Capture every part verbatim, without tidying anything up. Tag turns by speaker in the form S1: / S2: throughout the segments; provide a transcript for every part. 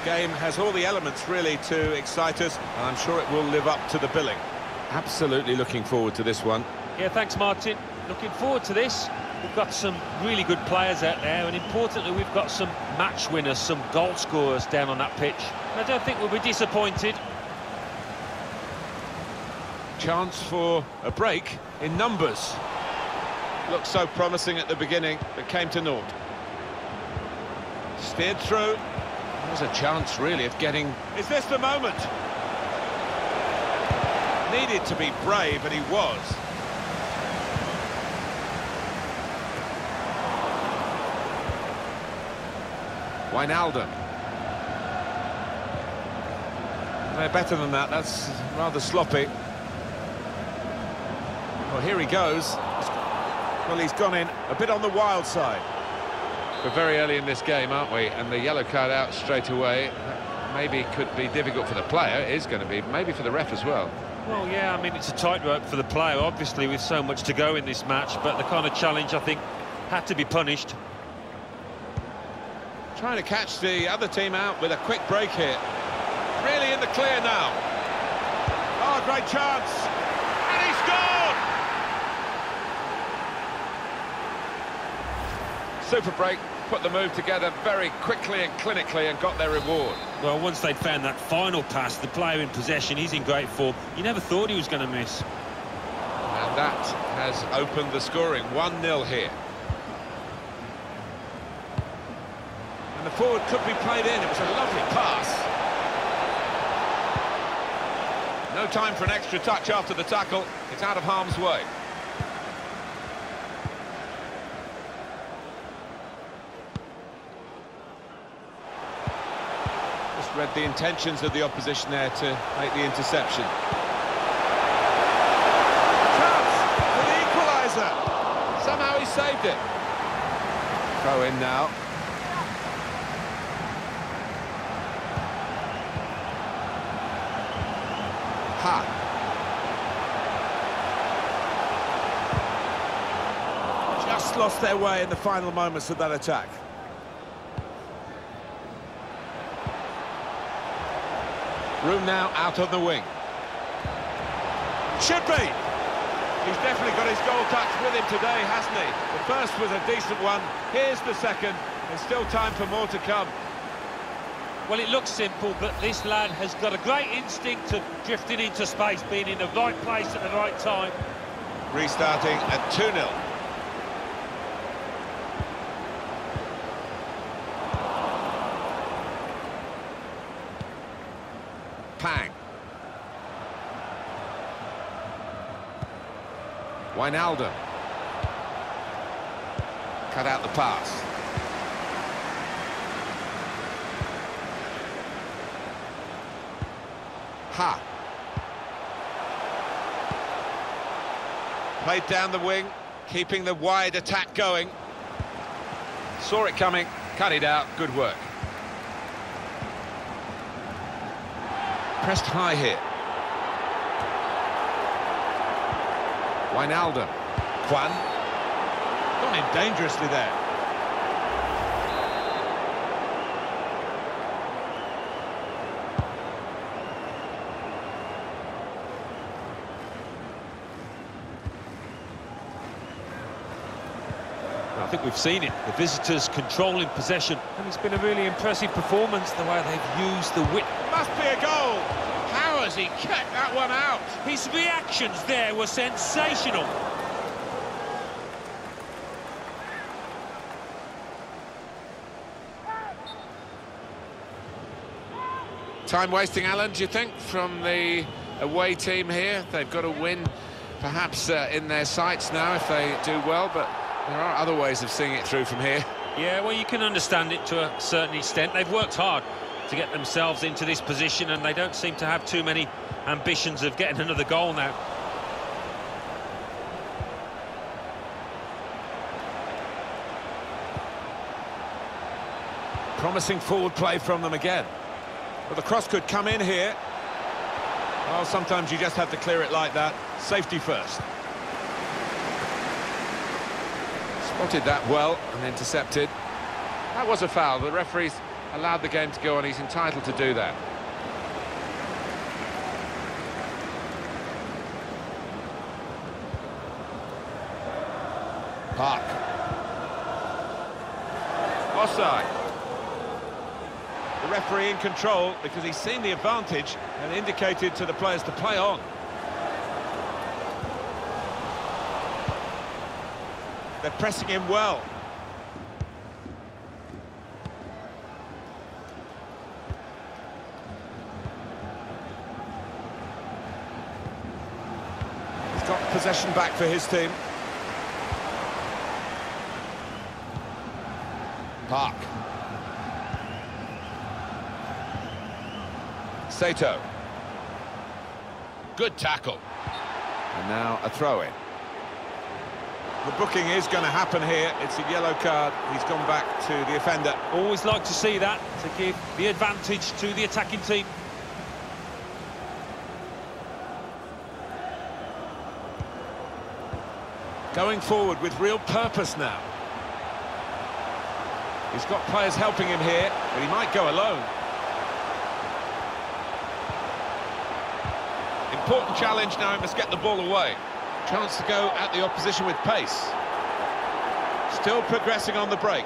S1: game has all the elements really to excite us, and I'm sure it will live up to the billing. Absolutely looking forward to this one.
S2: Yeah, thanks, Martin. Looking forward to this. We've got some really good players out there, and importantly, we've got some match winners, some goal scorers down on that pitch. And I don't think we'll be disappointed.
S1: Chance for a break in numbers. Looked so promising at the beginning, but came to naught. Steered through. There was a chance, really, of getting... Is this the moment? Needed to be brave, and he was. Wijnaldum. They're better than that, that's rather sloppy. Well, here he goes. Well, he's gone in a bit on the wild side.
S3: We're very early in this game, aren't we? And the yellow card out straight away maybe could be difficult for the player. It is going to be, maybe for the ref as well.
S2: Well, yeah, I mean, it's a tightrope for the player, obviously, with so much to go in this match, but the kind of challenge, I think, had to be punished.
S1: Trying to catch the other team out with a quick break here. Really in the clear now. Oh, great chance. And he scored! Super break, put the move together very quickly and clinically and got their reward.
S2: Well, once they'd found that final pass, the player in possession, he's in great form. You never thought he was going to miss.
S1: And that has opened the scoring. one nil here. And the forward could be played in. It was a lovely pass. No time for an extra touch after the tackle. It's out of harm's way. Just read the intentions of the opposition there to make the interception. Chance for the equaliser. Somehow he saved it. Throw in now. Ha. Just lost their way in the final moments of that attack. Room now out on the wing. Should be. He's definitely got his goal touch with him today, hasn't he? The first was a decent one. Here's the second. There's still time for more to come.
S2: Well, it looks simple, but this lad has got a great instinct of drifting into space, being in the right place at the right time.
S1: Restarting at two nil. Pang. Wijnaldum. Cut out the pass. Ha. Played down the wing, keeping the wide attack going. Saw it coming, cut it out, good work. Pressed high here. Wijnaldum. Juan. Gone in dangerously there.
S2: I think we've seen it, the visitors controlling possession, and it's been a really impressive performance, the way they've used the width.
S1: Must be a goal! How has he kept that one out?
S2: His reactions there were sensational.
S3: Time wasting, Alan, do you think, from the away team here? They've got to win, perhaps uh, in their sights now if they do well, but there are other ways of seeing it through from here.
S2: Yeah, well, you can understand it to a certain extent. They've worked hard to get themselves into this position, and they don't seem to have too many ambitions of getting another goal now.
S1: Promising forward play from them again. Well, the cross could come in here. Well, sometimes you just have to clear it like that. Safety first. Spotted that well and intercepted.
S3: That was a foul. The referee's allowed the game to go on. He's entitled to do that. Park. Offside.
S1: The referee in control because he's seen the advantage and indicated to the players to play on. They're pressing him well. He's got possession back for his team.
S3: Park. Sato. Good tackle. And now a throw-in.
S1: The booking is going to happen here. It's a yellow card. He's gone back to the offender.
S2: Always like to see that, to give the advantage to the attacking team.
S1: Going forward with real purpose now. He's got players helping him here, but he might go alone. Important challenge now, he must get the ball away. Chance to go at the opposition with pace. Still progressing on the break.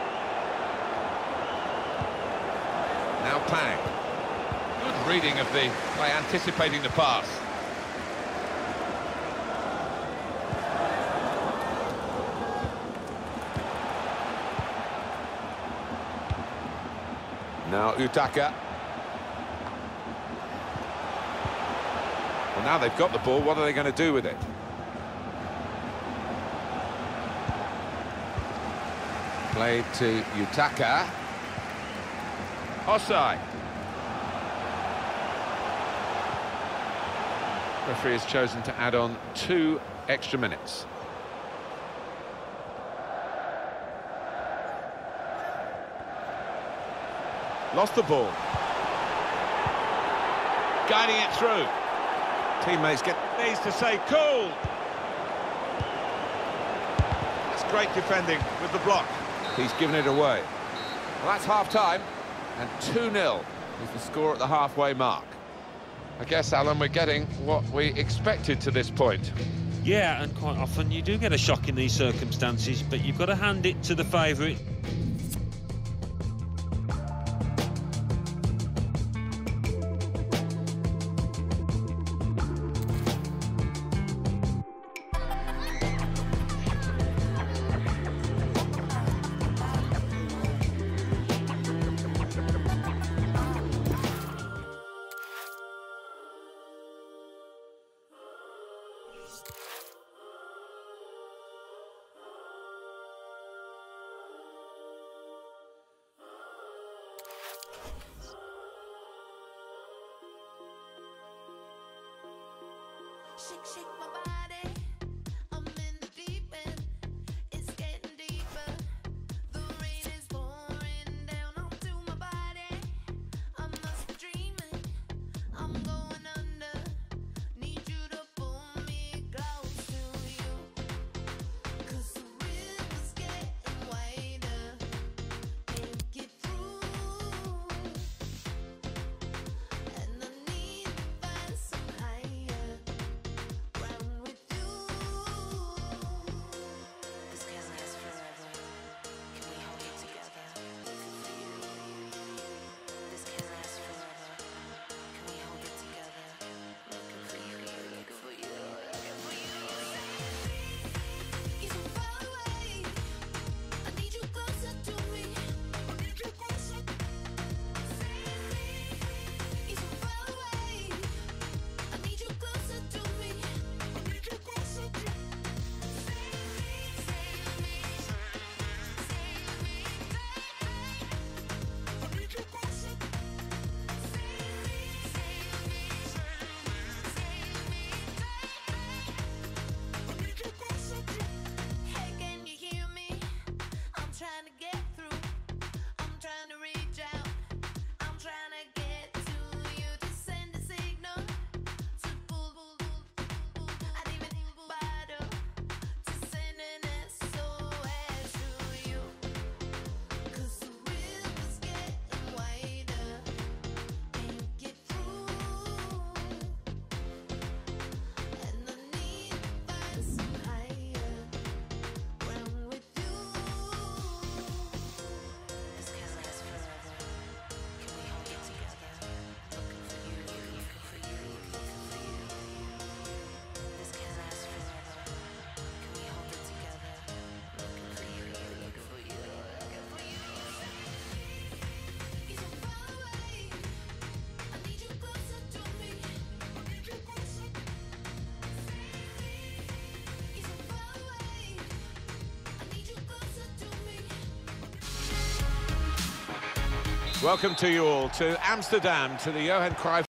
S3: Now Pang. Good reading of the by anticipating the pass. Now Utaka. Well, now they've got the ball, what are they going to do with it? Played to Utaka. Offside. Referee has chosen to add on two extra minutes.
S1: Lost the ball. Guiding it through. Teammates get needs to say cool. That's great defending with the block.
S3: He's given it away. Well, that's half-time, and two nil is the score at the halfway mark. I guess, Alan, we're getting what we expected to this point.
S2: Yeah, and quite often you do get a shock in these circumstances, but you've got to hand it to the favourite.
S4: Shake, shake my body. I'm in the deep end. It's getting deeper. The rain is pouring down onto my body. I must be dreaming. I'm going under. Need you to pull me close to you. 'Cause the river's getting wider. Can't get through. And I need to find some higher ground with
S1: Welcome to you all to Amsterdam, to the Johan Cruyff